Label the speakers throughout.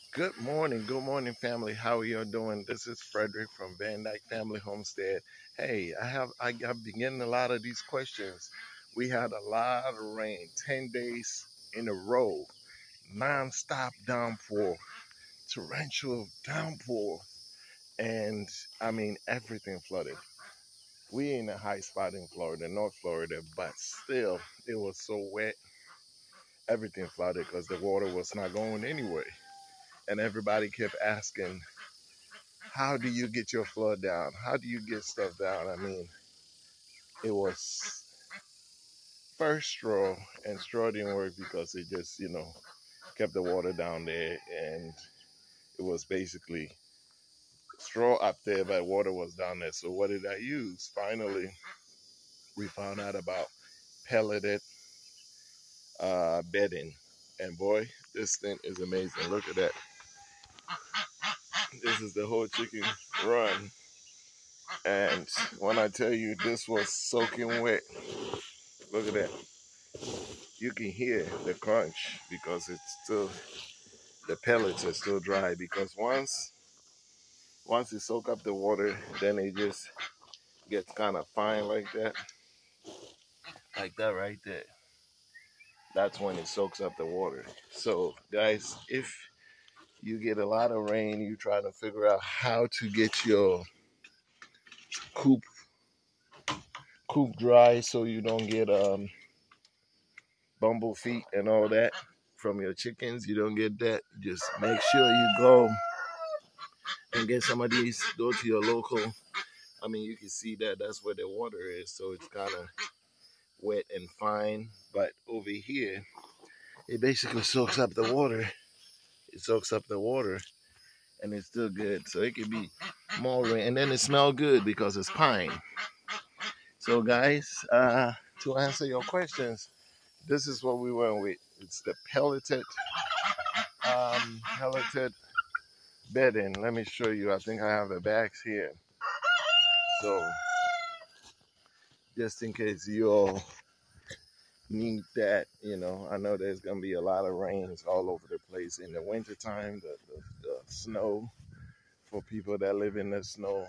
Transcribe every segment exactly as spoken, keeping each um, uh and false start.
Speaker 1: Good morning, good morning, family. How are you doing? This is Frederick from Van Dyke Family Homestead. Hey, I have I, I've been getting a lot of these questions. We had a lot of rain, ten days in a row, non-stop downpour, torrential downpour, and I mean everything flooded. We in a high spot in Florida, North Florida, but still it was so wet, everything flooded because the water was not going anywhere. And everybody kept asking, how do you get your flood down? How do you get stuff down? I mean, it was first straw, and straw didn't work because it just, you know, kept the water down there, and it was basically straw up there, but water was down there. So what did I use? Finally, we found out about pelleted uh, bedding, and boy, this thing is amazing. Look at that. This is the whole chicken run, and when I tell you this was soaking wet, look at that. You can hear the crunch because it's still, the pellets are still dry, because once once you soak up the water, then it just gets kind of fine like that, like that right there. That's when it soaks up the water. So guys, if you get a lot of rain, you try to figure out how to get your coop coop dry so you don't get um bumble feet and all that from your chickens. You don't get that. Just make sure you go and get some of these. Go to your local. I mean, you can see that that's where the water is, so it's kind of wet and fine. But over here, it basically soaks up the water. It soaks up the water, and it's still good. So it could be more rain, and then it smells good because it's pine. So, guys, uh, to answer your questions, this is what we went with. It's the pelleted, um, pelleted bedding. Let me show you. I think I have the bags here. So, just in case you all need that, you know, I know there's gonna be a lot of rains all over the place in the wintertime, the, the, the snow, for people that live in the snow,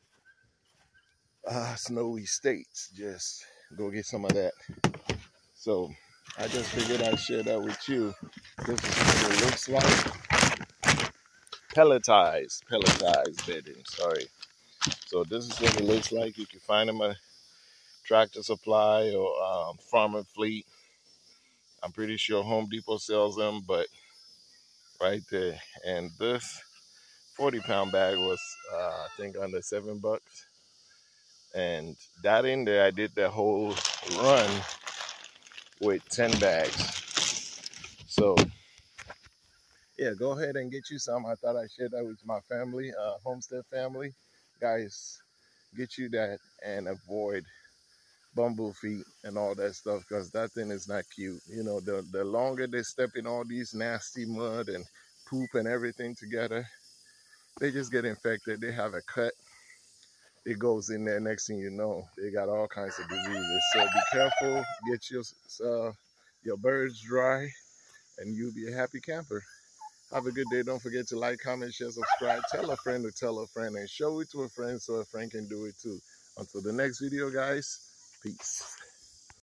Speaker 1: uh, snowy states. Just go get some of that. So I just figured I'd share that with you. This is what it looks like. Pelletized, pelletized bedding, sorry. So this is what it looks like. You can find them at Tractor Supply or um, Farmer Fleet. I'm pretty sure Home Depot sells them, but right there. And this forty pound bag was, uh, I think, under seven bucks. And that in there, I did the whole run with ten bags. So, yeah, go ahead and get you some. I thought I'd share that with my family, uh, homestead family. Guys, get you that and avoid bumble feet and all that stuff, because that thing is not cute. You know, the, the longer they step in all these nasty mud and poop and everything together, they just get infected. They have a cut. It goes in there. Next thing you know, they got all kinds of diseases. So be careful. Get your uh, your birds dry, and you'll be a happy camper. Have a good day. Don't forget to like, comment, share, subscribe. Tell a friend to tell a friend, and show it to a friend so a friend can do it too. Until the next video, guys. Peace.